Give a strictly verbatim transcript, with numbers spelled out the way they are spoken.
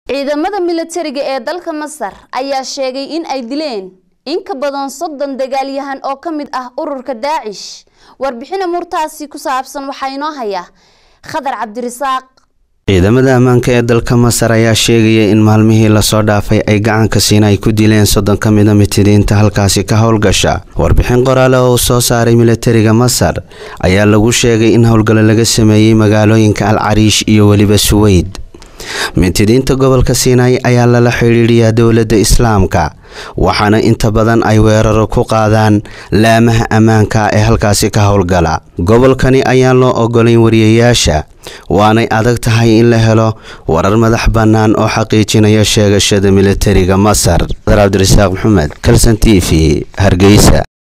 ciidamada militariga ee dalka Masar ayaa sheegay in ay dileen in ka badan soddon dagaalyahan oo kamid ah ururka Daesh. warbixin murtaasi ku saabsan waxa inoo haya Khadar Cabdirasaaq. ciidamada ammaanka ee dalka Masar ayaa sheegay in maalmihii la soo dhaafay ay gacan ka siinay ku dileen soddon ka mid ah mitidiinta halkaasi ka howlgasha. warbixin qoraal ah oo soo saaray militariga Masar ayaa lagu sheegay in howlgal laga sameeyay magaalooyinka Al Arish iyo waliba Suwayd. mitidiinta gobolka Sinai ayaa lala xiriiriyaa dawladda Islaamka waxaana inta badan ay weeraro ku qaadaan laamaha ammaanka ee halkaasi ka howlgala. gobolkani ayaa loo ogolayn wariyayaasha waanay adag tahay in la helo warar madax bannaan oo xaqiijinaya sheegashada militariga Masar. Cabdirasaaq Maxamed, Kalsan T V, Hargeysa.